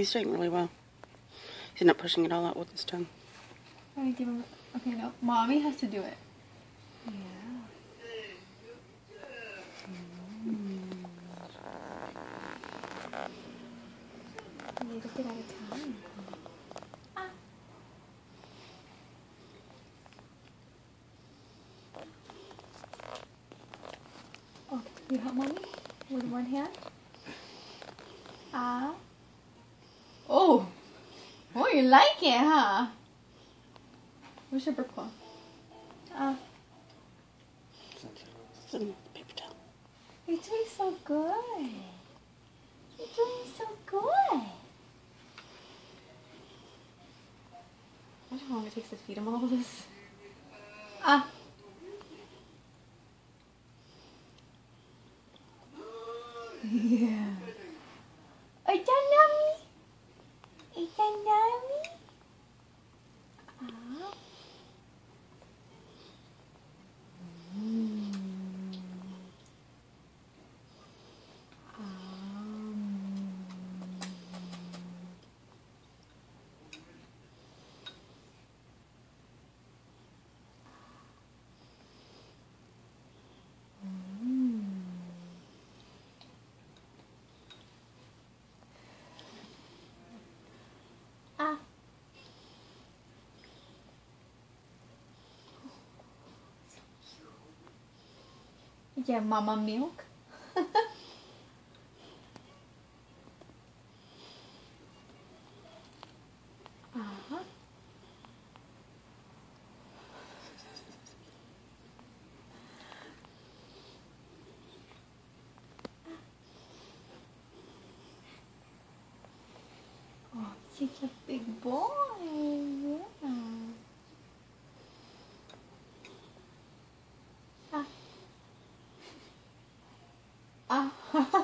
He's doing really well. He's not pushing it all out with his tongue. Give him. Okay, no. Mommy has to do it. Yeah. A little bit at a time. Ah. Oh, you help mommy with one hand? Ah. Oh. Oh, you like it, huh? Where's your brook ball? It's in the paper towel. You're doing so good. You're doing so good. Imagine how long it takes to feed him all this. Ah. Yeah. Is that yummy? Is that yummy? Ah. Ah. Yeah, mama milk. Uh-huh. Oh, such a big boy. Yeah. Ah. Ah.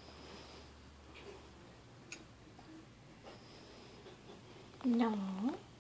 No.